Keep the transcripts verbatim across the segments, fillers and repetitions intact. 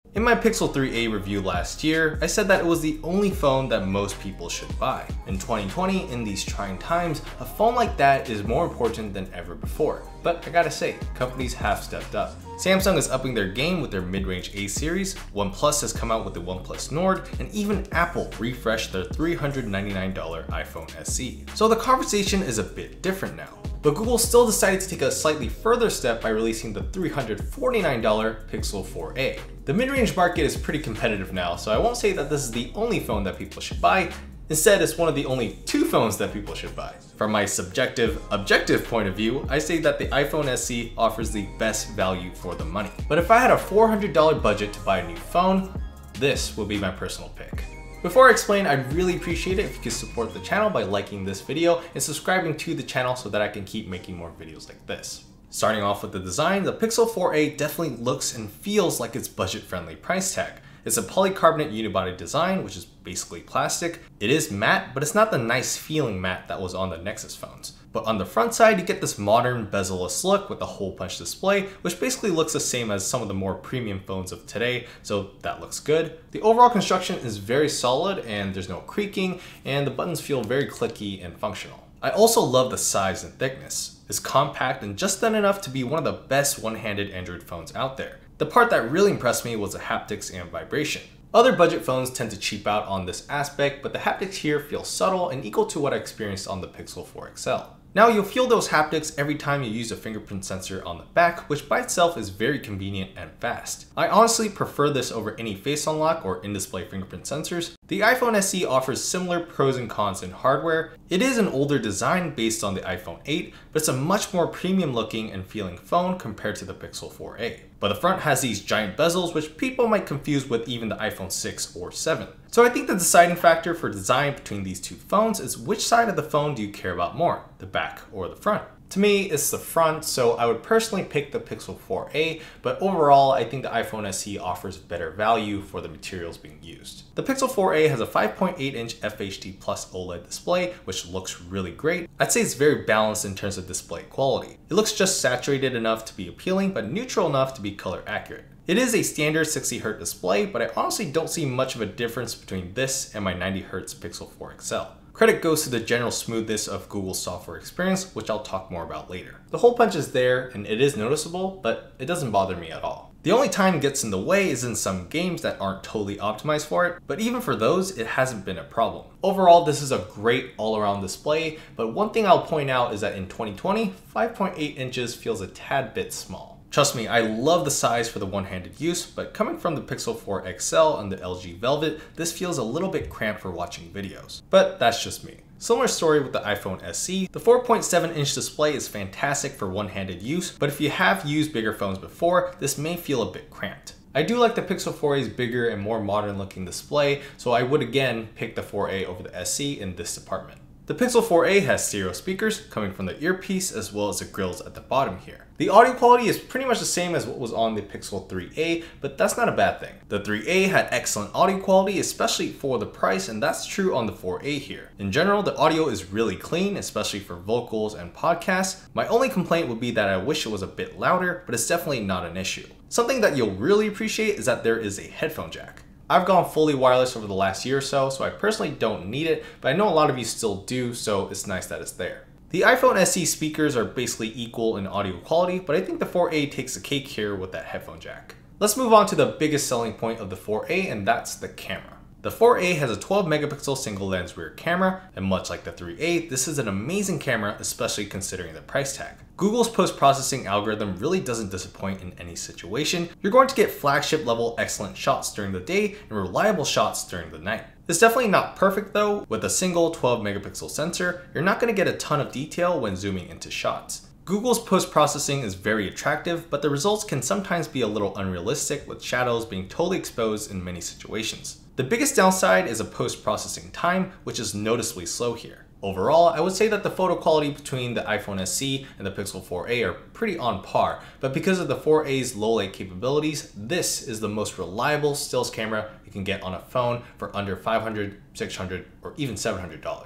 In my Pixel three A review last year, I said that it was the only phone that most people should buy. In twenty twenty, in these trying times, a phone like that is more important than ever before. But I gotta say, companies have stepped up. Samsung is upping their game with their mid-range A series, OnePlus has come out with the OnePlus Nord, and even Apple refreshed their three hundred ninety-nine dollar iPhone S E. So the conversation is a bit different now. But Google still decided to take a slightly further step by releasing the three hundred forty-nine dollar Pixel four A. The mid-range market is pretty competitive now, so I won't say that this is the only phone that people should buy. Instead, it's one of the only two phones that people should buy. From my subjective, objective point of view, I say that the iPhone S E offers the best value for the money. But if I had a four hundred dollar budget to buy a new phone, this would be my personal pick. Before I explain, I'd really appreciate it if you could support the channel by liking this video and subscribing to the channel so that I can keep making more videos like this. Starting off with the design, the Pixel four A definitely looks and feels like its budget-friendly price tag. It's a polycarbonate unibody design, which is basically plastic. It is matte, but it's not the nice feeling matte that was on the Nexus phones. But on the front side, you get this modern bezel-less look with a hole punch display, which basically looks the same as some of the more premium phones of today, so that looks good. The overall construction is very solid and there's no creaking, and the buttons feel very clicky and functional. I also love the size and thickness. It's compact and just thin enough to be one of the best one-handed Android phones out there. The part that really impressed me was the haptics and vibration. Other budget phones tend to cheap out on this aspect, but the haptics here feel subtle and equal to what I experienced on the Pixel four X L. Now you'll feel those haptics every time you use a fingerprint sensor on the back, which by itself is very convenient and fast. I honestly prefer this over any face unlock or in-display fingerprint sensors. The iPhone S E offers similar pros and cons in hardware. It is an older design based on the iPhone eight, but it's a much more premium looking and feeling phone compared to the Pixel four A. But the front has these giant bezels, which people might confuse with even the iPhone six or seven. So I think the deciding factor for design between these two phones is which side of the phone do you care about more, the back or the front? To me, it's the front, so I would personally pick the Pixel four A, but overall, I think the iPhone S E offers better value for the materials being used. The Pixel four A has a five point eight inch F H D Plus OLED display, which looks really great. I'd say it's very balanced in terms of display quality. It looks just saturated enough to be appealing, but neutral enough to be color accurate. It is a standard sixty hertz display, but I honestly don't see much of a difference between this and my ninety hertz Pixel four X L. Credit goes to the general smoothness of Google's software experience, which I'll talk more about later. The hole punch is there and it is noticeable, but it doesn't bother me at all. The only time it gets in the way is in some games that aren't totally optimized for it, but even for those, it hasn't been a problem. Overall, this is a great all-around display, but one thing I'll point out is that in twenty twenty, five point eight inches feels a tad bit small. Trust me, I love the size for the one-handed use, but coming from the Pixel four X L and the L G Velvet, this feels a little bit cramped for watching videos. But that's just me. Similar story with the iPhone S E. The four point seven inch display is fantastic for one-handed use, but if you have used bigger phones before, this may feel a bit cramped. I do like the Pixel four A's bigger and more modern looking display, so I would again pick the four A over the S E in this department. The Pixel four A has stereo speakers coming from the earpiece as well as the grills at the bottom here. The audio quality is pretty much the same as what was on the Pixel three A, but that's not a bad thing. The three A had excellent audio quality, especially for the price, and that's true on the four A here. In general, the audio is really clean, especially for vocals and podcasts. My only complaint would be that I wish it was a bit louder, but it's definitely not an issue. Something that you'll really appreciate is that there is a headphone jack. I've gone fully wireless over the last year or so, so I personally don't need it, but I know a lot of you still do, so it's nice that it's there. The iPhone S E speakers are basically equal in audio quality, but I think the four A takes the cake here with that headphone jack. Let's move on to the biggest selling point of the four A, and that's the camera. The four A has a twelve megapixel single lens rear camera, and much like the three A, this is an amazing camera, especially considering the price tag. Google's post-processing algorithm really doesn't disappoint in any situation. You're going to get flagship level excellent shots during the day and reliable shots during the night. It's definitely not perfect though. With a single twelve megapixel sensor, you're not going to get a ton of detail when zooming into shots. Google's post-processing is very attractive, but the results can sometimes be a little unrealistic with shadows being totally exposed in many situations. The biggest downside is a post-processing time, which is noticeably slow here. Overall, I would say that the photo quality between the iPhone S E and the Pixel four A are pretty on par, but because of the four A's low light capabilities, this is the most reliable stills camera you can get on a phone for under five hundred dollars, six hundred dollars, or even seven hundred dollars.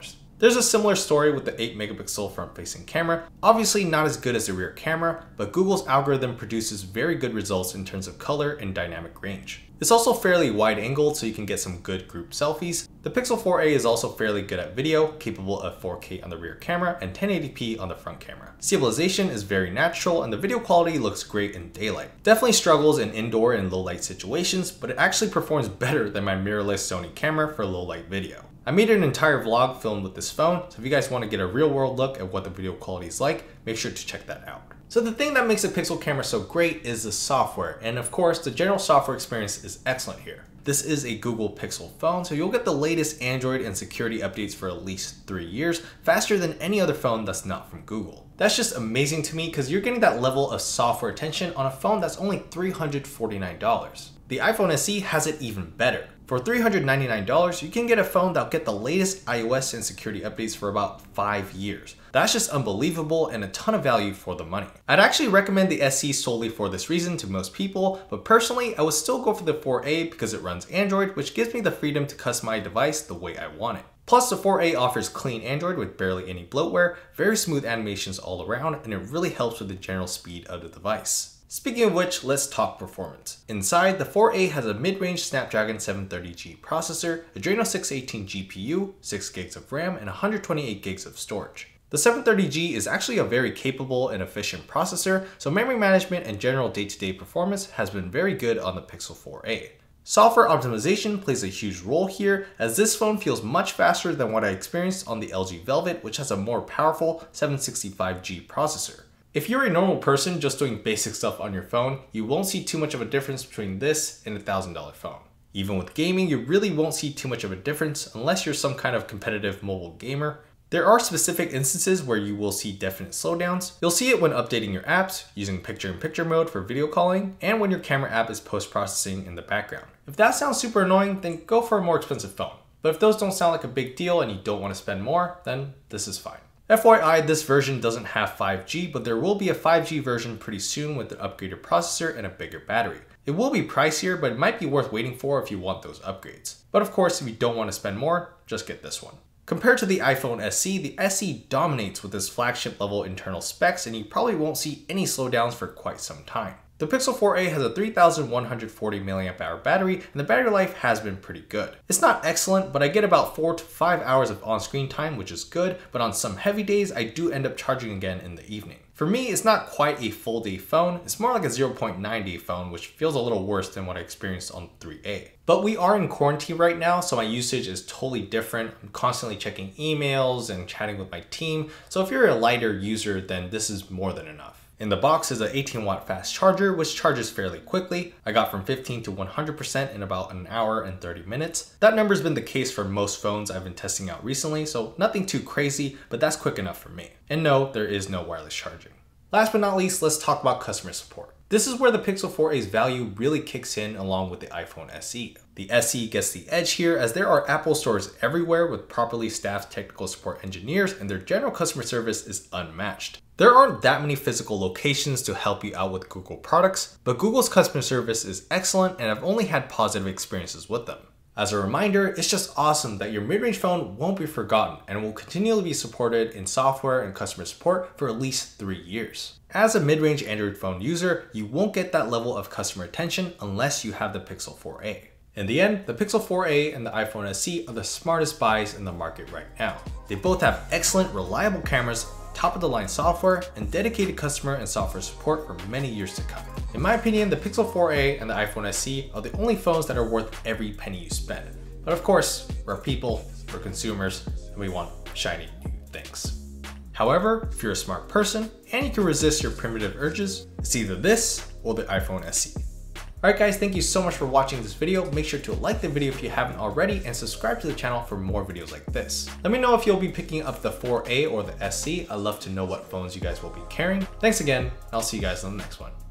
There's a similar story with the eight megapixel front-facing camera. Obviously not as good as the rear camera, but Google's algorithm produces very good results in terms of color and dynamic range. It's also fairly wide-angled, so you can get some good group selfies. The Pixel four a is also fairly good at video, capable of four K on the rear camera and ten eighty p on the front camera. Stabilization is very natural, and the video quality looks great in daylight. Definitely struggles in indoor and low-light situations, but it actually performs better than my mirrorless Sony camera for low-light video. I made an entire vlog filmed with this phone, so if you guys want to get a real-world look at what the video quality is like, make sure to check that out. So the thing that makes the Pixel camera so great is the software, and of course the general software experience is excellent here. This is a Google Pixel phone, so you'll get the latest Android and security updates for at least three years, faster than any other phone that's not from Google. That's just amazing to me because you're getting that level of software attention on a phone that's only three hundred forty-nine dollars. The iPhone S E has it even better. For three hundred ninety-nine dollars, you can get a phone that'll get the latest iOS and security updates for about five years. That's just unbelievable and a ton of value for the money. I'd actually recommend the S E solely for this reason to most people, but personally, I would still go for the four A because it runs Android, which gives me the freedom to customize my device the way I want it. Plus, the four A offers clean Android with barely any bloatware, very smooth animations all around, and it really helps with the general speed of the device. Speaking of which, let's talk performance. Inside, the four A has a mid-range Snapdragon seven thirty G processor, Adreno six eighteen G P U, six gigs of RAM, and one hundred twenty-eight gigs of storage. The seven thirty G is actually a very capable and efficient processor, so memory management and general day-to-day performance has been very good on the Pixel four A. Software optimization plays a huge role here, as this phone feels much faster than what I experienced on the L G Velvet, which has a more powerful seven sixty-five G processor. If you're a normal person just doing basic stuff on your phone, you won't see too much of a difference between this and a one thousand dollar phone. Even with gaming, you really won't see too much of a difference unless you're some kind of competitive mobile gamer. There are specific instances where you will see definite slowdowns. You'll see it when updating your apps, using picture-in-picture mode for video calling, and when your camera app is post-processing in the background. If that sounds super annoying, then go for a more expensive phone. But if those don't sound like a big deal and you don't want to spend more, then this is fine. F Y I, this version doesn't have five G, but there will be a five G version pretty soon with an upgraded processor and a bigger battery. It will be pricier, but it might be worth waiting for if you want those upgrades. But of course, if you don't want to spend more, just get this one. Compared to the iPhone S E, the S E dominates with its flagship level internal specs, and you probably won't see any slowdowns for quite some time. The Pixel four A has a three thousand one hundred forty milliamp hour battery, and the battery life has been pretty good. It's not excellent, but I get about four to five hours of on-screen time, which is good, but on some heavy days, I do end up charging again in the evening. For me, it's not quite a full day phone, it's more like a zero point nine day phone, which feels a little worse than what I experienced on three A. But we are in quarantine right now, so my usage is totally different. I'm constantly checking emails and chatting with my team, so if you're a lighter user, then this is more than enough. In the box is an eighteen watt fast charger, which charges fairly quickly. I got from fifteen to one hundred percent in about an hour and thirty minutes. That number's been the case for most phones I've been testing out recently, so nothing too crazy, but that's quick enough for me. And no, there is no wireless charging. Last but not least, let's talk about customer support. This is where the Pixel four A's value really kicks in along with the iPhone S E. The S E gets the edge here as there are Apple stores everywhere with properly staffed technical support engineers, and their general customer service is unmatched. There aren't that many physical locations to help you out with Google products, but Google's customer service is excellent and I've only had positive experiences with them. As a reminder, it's just awesome that your mid-range phone won't be forgotten and will continually be supported in software and customer support for at least three years. As a mid-range Android phone user, you won't get that level of customer attention unless you have the Pixel four A. In the end, the Pixel four A and the iPhone S E are the smartest buys in the market right now. They both have excellent, reliable cameras, top-of-the-line software, and dedicated customer and software support for many years to come. In my opinion, the Pixel four A and the iPhone S E are the only phones that are worth every penny you spend. But of course, we're people, we're consumers, and we want shiny new things. However, if you're a smart person and you can resist your primitive urges, it's either this or the iPhone S E. Alright guys, thank you so much for watching this video. Make sure to like the video if you haven't already and subscribe to the channel for more videos like this. Let me know if you'll be picking up the four A or the S E. I'd love to know what phones you guys will be carrying. Thanks again, and I'll see you guys in the next one.